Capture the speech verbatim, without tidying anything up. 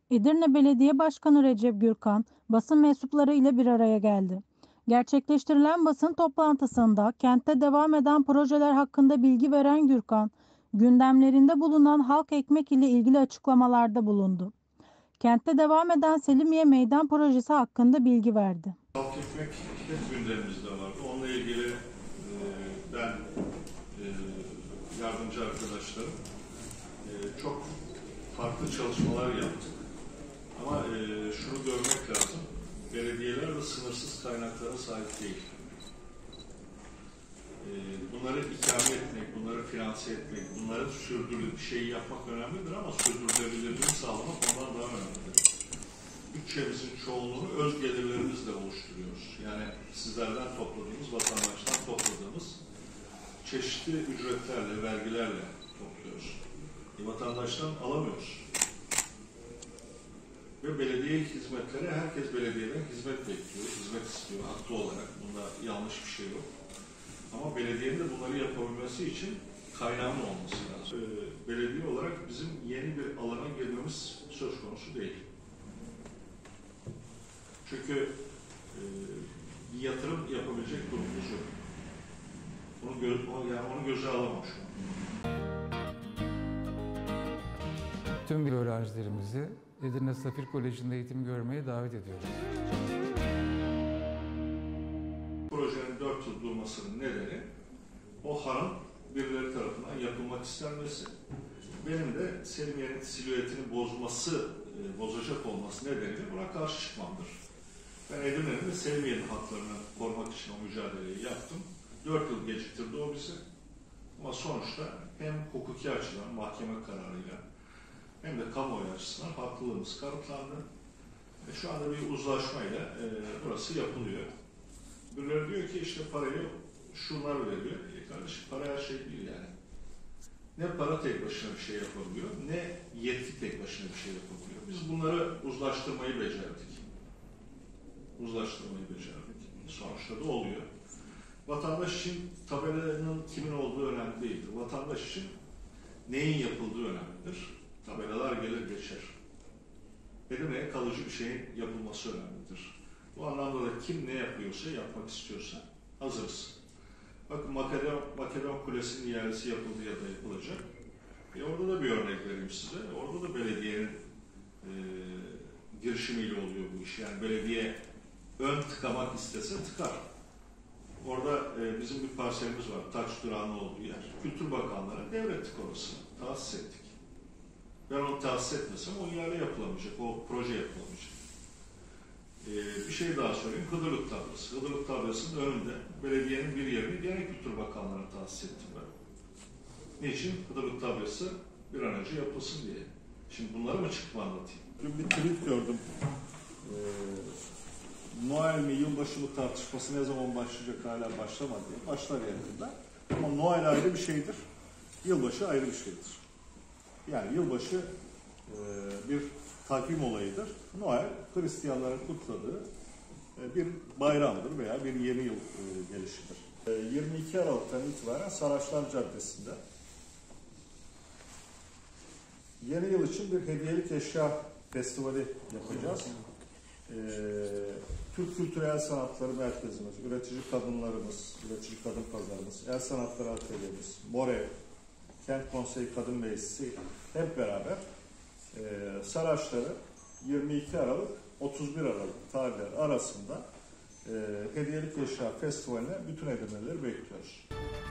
Edirne Belediye Başkanı Recep Gürkan, basın mensupları ile bir araya geldi. Gerçekleştirilen basın toplantısında kentte devam eden projeler hakkında bilgi veren Gürkan, gündemlerinde bulunan halk ekmek ile ilgili açıklamalarda bulundu. Kentte devam eden Selimiye Meydan Projesi hakkında bilgi verdi. Halk ekmek hep gündemimizde vardı. Onunla ilgili e, ben e, yardımcı arkadaşlarım e, çok farklı çalışmalar yaptık. Ama e, şunu görmek lazım, belediyeler de sınırsız kaynaklara sahip değil. E, bunları ikame etmek, bunları finanse etmek, bunları sürdürülebilir bir şey yapmak önemlidir ama sürdürülebilirliğini sağlamak ondan daha önemlidir. Bütçemizin çoğunluğunu öz gelirlerimizle oluşturuyoruz. Yani sizlerden topladığımız, vatandaştan topladığımız çeşitli ücretlerle, vergilerle topluyoruz. E, vatandaştan alamıyoruz. Ve belediye hizmetleri, herkes belediyeden hizmet bekliyor, hizmet istiyor haklı olarak. Bunda yanlış bir şey yok. Ama belediyenin de bunları yapabilmesi için kaynağın olması lazım. Ee, belediye olarak bizim yeni bir alana girmemiz söz konusu değil. Çünkü e, bir yatırım yapabilecek durumumuz yok. Onu, göz, yani onu göze alamam şu an. Tüm öğrencilerimizi Edirne Safir Koleji'nde eğitim görmeye davet ediyoruz. Projenin dört yıl durmasının nedeni o hanın birileri tarafından yapılmak istenmesi. Benim de Selimiye'nin silüetini bozması, e, bozacak olması nedeniyle buna karşı çıkmamdır. Ben Edirne'nin de Selimiye'nin haklarını korumak için o mücadeleyi yaptım. Dört yıl geciktirdi o bizi. Ama sonuçta hem hukuki açıdan mahkeme kararıyla hem de kamuoyu açısından haklılığımız kanıtlandı. E, şu anda bir uzlaşmayla e, burası yapılıyor. Birileri diyor ki işte parayı şunlar veriyor. E kardeşim para her şey değil yani. Ne para tek başına bir şey yapabiliyor, ne yetki tek başına bir şey yapabiliyor. Biz bunları uzlaştırmayı becerdik. Uzlaştırmayı becerdik. Sonuçta da oluyor. Vatandaş için tabelanın kimin olduğu önemli değildir. Vatandaş için neyin yapıldığı önemlidir. Tabelalar gelir geçer. Edirne'ye kalıcı bir şeyin yapılması önemlidir. Bu anlamda da kim ne yapıyorsa, yapmak istiyorsa hazırız. Bakın Makedon, Makedon Kulesi'nin ihalesi yapıldı ya da yapılacak. E orada da bir örnek vereyim size. Orada da belediyenin e, girişimiyle oluyor bu iş. Yani belediye ön tıkamak istese tıkar. Orada e, bizim bir parselimiz var. Taç durağının olduğu yer. Kültür Bakanlığı'na devrettik orasını. Tahsis ettik. Ben onu tahsis etmesem o ihale yapılamayacak. O proje yapılamayacak. Ee, bir şey daha söyleyeyim. Hıdırlık tablası. Hıdırlık tablasının önünde belediyenin bir yerini gene Kültür Bakanlığı'na tahsis ettim ben. Niçin? Hıdırlık tablası bir an önce yapılsın diye. Şimdi bunları mı çıkıp anlatayım? Dün bir tweet gördüm. Ee, Noel mi, yılbaşı mı tartışması ne zaman başlayacak, hala başlamadı diye. Başlar yakında. Ama Noel ayrı bir şeydir. Yılbaşı ayrı bir şeydir. Yani yılbaşı e, bir takvim olayıdır. Noel, Hristiyanların kutladığı e, bir bayramdır veya bir yeni yıl e, gelişidir. E, yirmi iki Aralık'tan itibaren Saraçlar Caddesi'nde yeni yıl için bir hediyelik eşya festivali yapacağız. E, Türk Kültürel Sanatları Merkezimiz, üretici kadınlarımız, üretici kadın pazarımız, el sanatları atölyemiz, More, Kent Konseyi Kadın Meclisi hep beraber e, Saraçları yirmi iki Aralık otuz bir Aralık tarihler arasında e, hediyelik eşya festivaline bütün Edirne'lileri bekliyoruz.